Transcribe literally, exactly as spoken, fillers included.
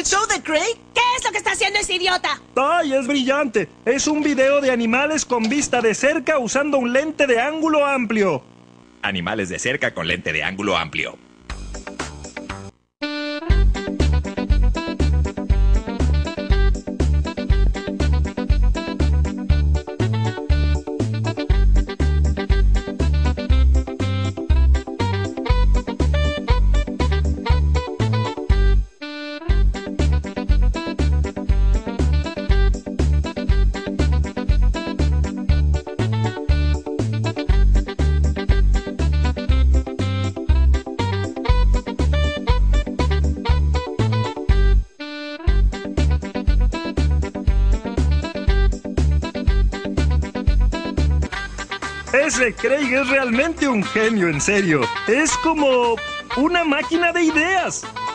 el show de Craig? ¿Qué es lo que está haciendo ese idiota? ¡Ay, es brillante! Es un video de animales con vista de cerca usando un lente de ángulo amplio. Animales de cerca con lente de ángulo amplio. Ese Craig es realmente un genio, en serio. Es como una máquina de ideas.